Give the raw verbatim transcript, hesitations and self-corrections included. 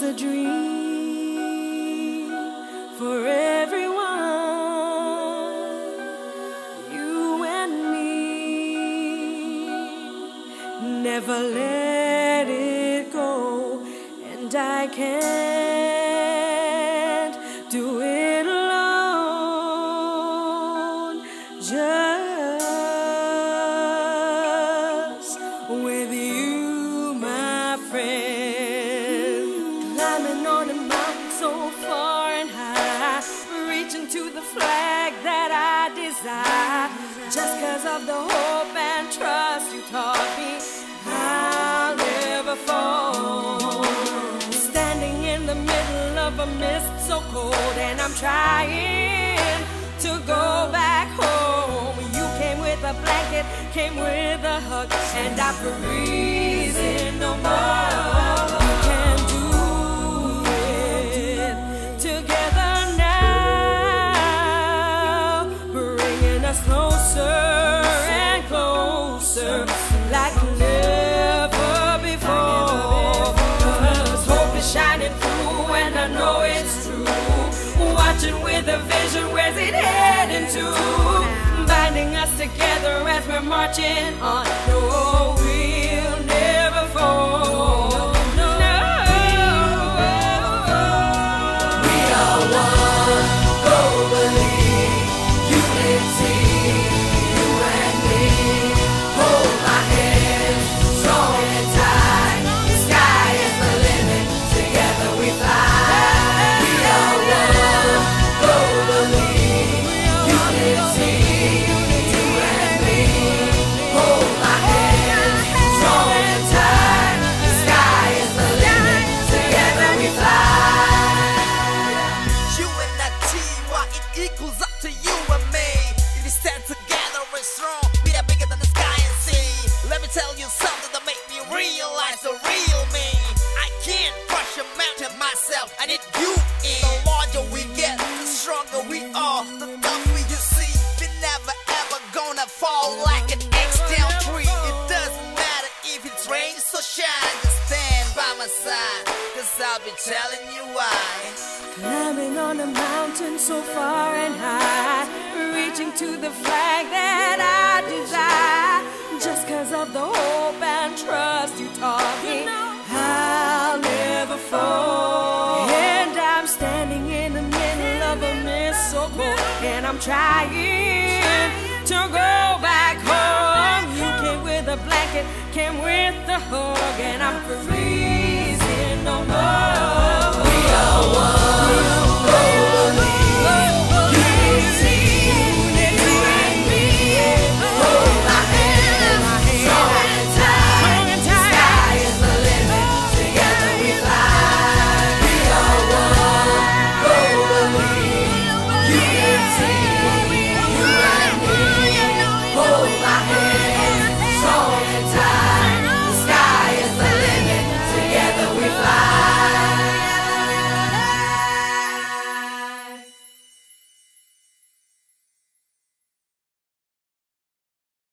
a dream for everyone, you and me. Never let it go, and I can't do it alone. Just with you, my friend. Climbing on a mountain so far and high, reaching to the flag that I desire. Just cause of the hope and trust you taught me, I'll never fall. Standing in the middle of a mist so cold, and I'm trying to go back home. You came with a blanket, came with a hug, and I'm freezing no more. We can do it together now, bringing us closer and closer, like never before. 'Cause hope is shining through, and I know it's true. Watching with a vision, where's it heading to? Binding us together as we're marching on. No, we'll never fall. No, we are one, go believe, unity, you and me. Hold my hand, strong and tight. The sky is the limit, together we fly. We are one, go believe, unity, you and me. Hold my hand, strong and tight. The sky is the limit, together we fly. U N I T Y, it equals up to you and me. If we stand together and strong, we are bigger than the sky and sea. Let me tell you something that make me realize the real me. I can't crush a mountain myself, I need you in. The larger we get, the stronger we are. The tougher you see, we're never ever gonna fall like an X-down tree. It doesn't matter if it rains or shines, just stand by my side, 'cause I'll be telling you why. Climbing on a mountain so far and high, reaching to the flag that I desire. Just cause of the hope and trust you taught me, I'll never fall. And I'm standing in the middle of a mist so cold, and I'm trying to go back home. You came with a blanket, came with a hug, and I'm free.